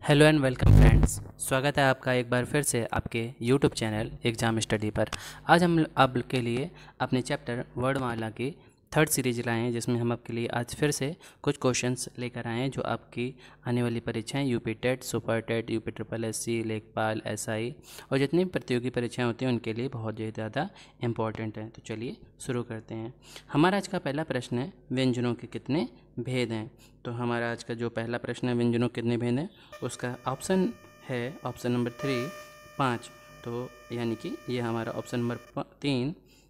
Hello and welcome friends. स्वागत है आपका एक बार फिर से आपके यूट्यूब चैनल एग्ज़ाम स्टडी पर। आज हम आपके लिए अपने चैप्टर वर्णमाला की थर्ड सीरीज लाए हैं, जिसमें हम आपके लिए आज फिर से कुछ क्वेश्चंस लेकर आए हैं जो आपकी आने वाली परीक्षाएं UP TET, super TET, UP triple SC, लेखपाल, एसआई और जितनी भी प्रतियोगी परीक्षाएं होती हैं उनके लिए बहुत ही ज़्यादा इंपॉर्टेंट है। तो चलिए शुरू करते हैं। हमारा आज का पहला प्रश्न है, व्यंजनों के कितने भेद हैं। तो हमारा आज का जो पहला प्रश्न है, व्यंजनों के कितने भेद हैं, उसका ऑप्शन है ऑप्शन नंबर 3 5। तो यानी कि ये हमारा ऑप्शन नंबर 3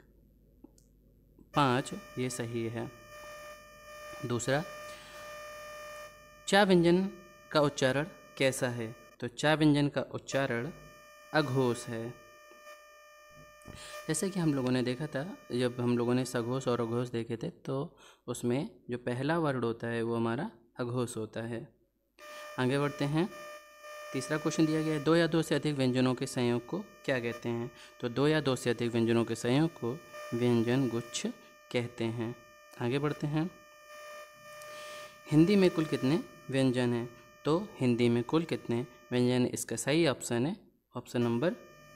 5 ये सही है। दूसरा, चा व्यंजन का उच्चारण कैसा है। तो चा व्यंजन का उच्चारण अघोष है। जैसे कि हम लोगों ने देखा था, जब हम लोगों ने सघोष और अघोष देखे थे, तो उसमें जो पहला वर्ड होता है वो हमारा अघोष होता है। आगे बढ़ते हैं। तीसरा क्वेश्चन दिया गया है, दो या दो से अधिक व्यंजनों के संयोग को क्या कहते हैं। तो दो या दो से अधिक व्यंजनों के संयोग को व्यंजन गुच्छ कहते हैं। आगे बढ़ते हैं। हिंदी में कुल कितने व्यंजन हैं। तो हिंदी में कुल कितने व्यंजन, इसका सही ऑप्शन है ऑप्शन नंबर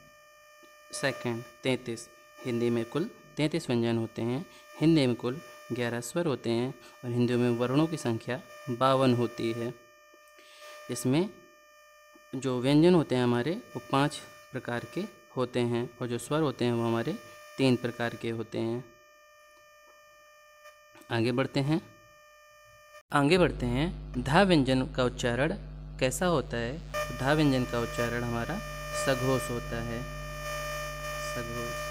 2 33। हिंदी में कुल 33 व्यंजन होते हैं। हिंदी में कुल 11 स्वर होते हैं और हिंदी में वर्णों की संख्या 52 होती है। इसमें जो व्यंजन होते हैं हमारे वो 5 प्रकार के होते हैं और जो स्वर होते हैं वो हमारे 3 प्रकार के होते हैं। आगे बढ़ते हैं। धा व्यंजन का उच्चारण कैसा होता है। धा व्यंजन का उच्चारण हमारा सघोष होता है, सघोष।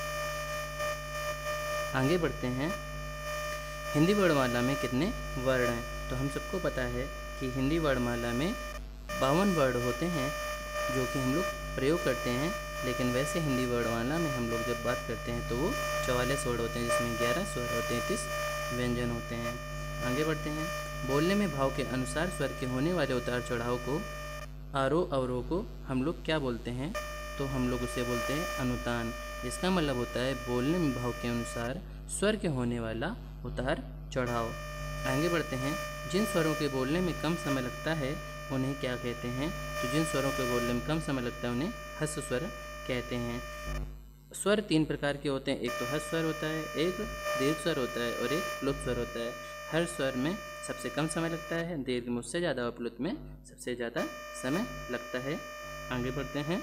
आगे बढ़ते हैं। हिंदी वर्णमाला में कितने वर्ण हैं। तो हम सबको पता है कि हिंदी वर्णमाला में 52 वर्ड होते हैं जो कि हम लोग प्रयोग करते हैं, लेकिन वैसे हिंदी वर्णमाला में हम लोग जब बात करते हैं तो वो 44 वर्ड होते हैं, जिसमें 11 स्वर और 33 व्यंजन होते हैं। आगे बढ़ते हैं। बोलने में भाव के अनुसार स्वर के होने वाले उतार चढ़ाव को, आरोह अवरोह को हम लोग क्या बोलते हैं। तो हम लोग उसे बोलते हैं अनुतान। इसका मतलब होता है बोलने में भाव के अनुसार स्वर के होने वाला उतार चढ़ाव। आगे बढ़ते हैं। जिन स्वरों के बोलने में कम समय लगता है उन्हें क्या कहते हैं। तो जिन स्वरों के बोलने में कम समय लगता है उन्हें ह्रस्व स्वर कहते हैं। स्वर 3 प्रकार के होते हैं, एक तो ह्रस्व स्वर होता है, एक दीर्घ स्वर होता है और एक प्लुत स्वर होता है। ह्रस्व स्वर में सबसे कम समय लगता है, दीर्घ में उससे ज़्यादा और प्लुत में सबसे ज़्यादा समय लगता है। आगे बढ़ते हैं।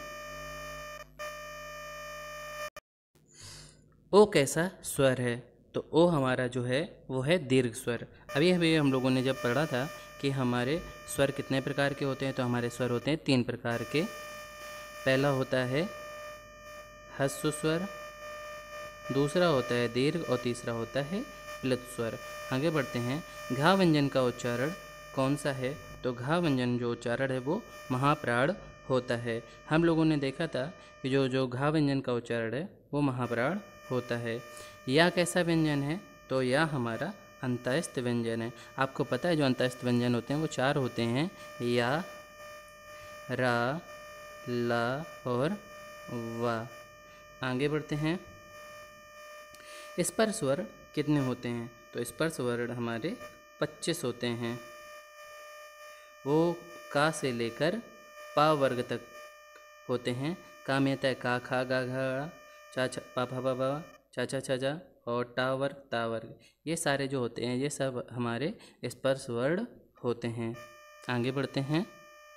ओ कैसा स्वर है। तो ओ हमारा जो है वो है दीर्घ स्वर। अभी हम लोगों ने जब पढ़ा था कि हमारे स्वर कितने प्रकार के होते हैं, तो हमारे स्वर होते हैं 3 प्रकार के। पहला होता है ह्रस्व स्वर, दूसरा होता है दीर्घ और तीसरा होता है प्लुत स्वर। आगे बढ़ते हैं। घा व्यंजन का उच्चारण कौन सा है। तो घा व्यंजन जो उच्चारण है वो महाप्राण होता है। हम लोगों ने देखा था कि जो घा व्यंजन का उच्चारण है वो महाप्राण होता है। या कैसा व्यंजन है। तो या हमारा अंतस्थ व्यंजन है। आपको पता है जो अंतस्थ व्यंजन होते हैं वो 4 होते हैं, या, रा, ला और वा। आगे बढ़ते हैं। स्पर्श स्वर कितने होते हैं। तो स्पर्श स्वर हमारे 25 होते हैं। वो का से लेकर पा वर्ग तक होते हैं। का में आता है का, खा, गा, घा, चा, छा, पा, फा, पा, चा, चा, छा, जा और टा वर्ग, ता वर्ग। ये सारे जो होते हैं ये सब हमारे स्पर्श वर्ण होते हैं। आगे बढ़ते हैं।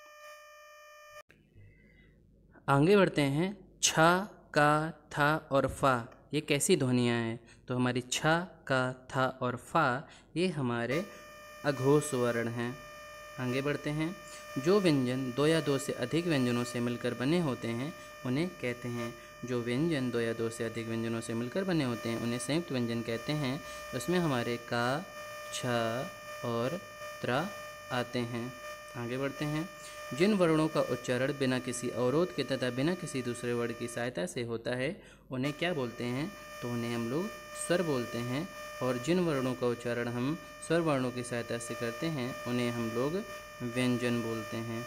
छा, का, था और फा ये कैसी ध्वनियाँ हैं। तो हमारी छा, का, था और फा ये हमारे अघोष वर्ण हैं। आगे बढ़ते हैं। जो व्यंजन 2 या 2 से अधिक व्यंजनों से मिलकर बने होते हैं उन्हें कहते हैं। जो व्यंजन 2 या 2 से अधिक व्यंजनों से मिलकर बने होते हैं उन्हें संयुक्त व्यंजन कहते हैं। उसमें हमारे का, छ और त्रा आते हैं। आगे बढ़ते हैं। जिन वर्णों का उच्चारण बिना किसी अवरोध के तथा बिना किसी दूसरे वर्ण की सहायता से होता है उन्हें क्या बोलते हैं। तो उन्हें हम लोग स्वर बोलते हैं। और जिन वर्णों का उच्चारण हम स्वर वर्णों की सहायता से करते हैं उन्हें हम लोग व्यंजन बोलते हैं।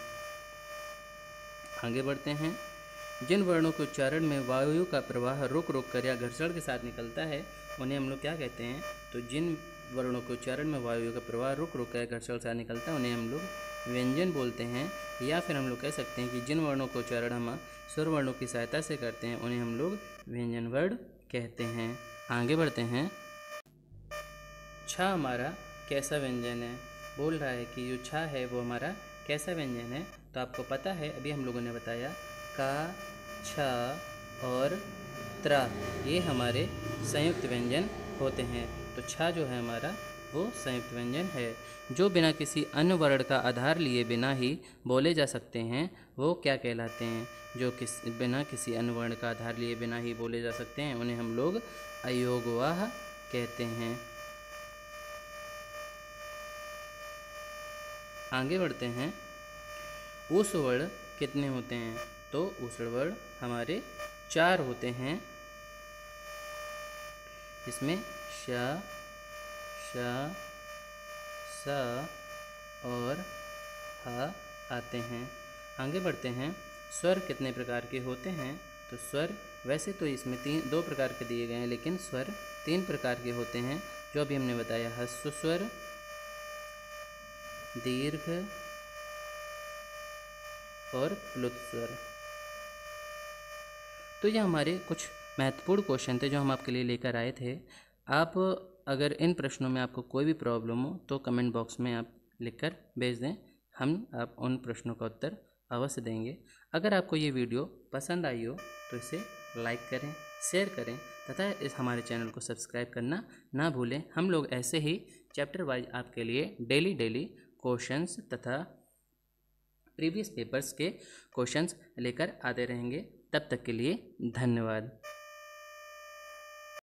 आगे बढ़ते हैं। जिन वर्णों के उच्चारण में वायु का प्रवाह रुक रुक कर या घर्षण के साथ निकलता है उन्हें हम लोग क्या कहते हैं। तो जिन वर्णों के उच्चारण में वायु का प्रवाह रुक रुक कर घर्षण के साथ निकलता है उन्हें हम लोग व्यंजन बोलते हैं, या फिर हम लोग कह सकते हैं कि जिन वर्णों का उच्चारण हम स्वर वर्णों की सहायता से करते हैं उन्हें हम लोग व्यंजन वर्ण कहते हैं। आगे बढ़ते हैं। छ हमारा कैसा व्यंजन है? बोल रहा है कि जो छ है वो हमारा कैसा व्यंजन है? तो आपको पता है, अभी हम लोगों ने बताया, का, छ और त्रा ये हमारे संयुक्त व्यंजन होते हैं। तो छ जो है हमारा वो संयुक्त व्यंजन है। जो बिना किसी अन्य वर्ण का आधार लिए बिना ही बोले जा सकते हैं वो क्या कहलाते हैं? जो बिना किसी अन्य वर्ण का आधार लिए बिना ही बोले जा सकते हैं उन्हें हम लोग अयोगवाह कहते हैं। आगे बढ़ते हैं। ऊष्ण वर्ण कितने होते हैं? तो ऊष्ण वर्ण हमारे 4 होते हैं। इसमें श, श, स और ह आते हैं। आगे बढ़ते हैं। स्वर कितने प्रकार के होते हैं? तो स्वर वैसे तो इसमें 2 प्रकार के दिए गए हैं, लेकिन स्वर 3 प्रकार के होते हैं, जो अभी हमने बताया, ह्रस्व स्वर, दीर्घ और प्लुत स्वर। तो ये हमारे कुछ महत्वपूर्ण क्वेश्चन थे जो हम आपके लिए लेकर आए थे। आप अगर इन प्रश्नों में आपको कोई भी प्रॉब्लम हो तो कमेंट बॉक्स में आप लिखकर भेज दें, हम आप उन प्रश्नों का उत्तर अवश्य देंगे। अगर आपको ये वीडियो पसंद आई हो तो इसे लाइक करें, शेयर करें तथा इस हमारे चैनल को सब्सक्राइब करना ना भूलें। हम लोग ऐसे ही चैप्टर वाइज आपके लिए डेली क्वेश्चंस तथा प्रीवियस पेपर्स के क्वेश्चंस लेकर आते रहेंगे। तब तक के लिए धन्यवाद।